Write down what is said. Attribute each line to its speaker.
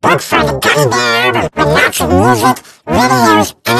Speaker 1: Look for the Gummy Bear with lots of music, videos, and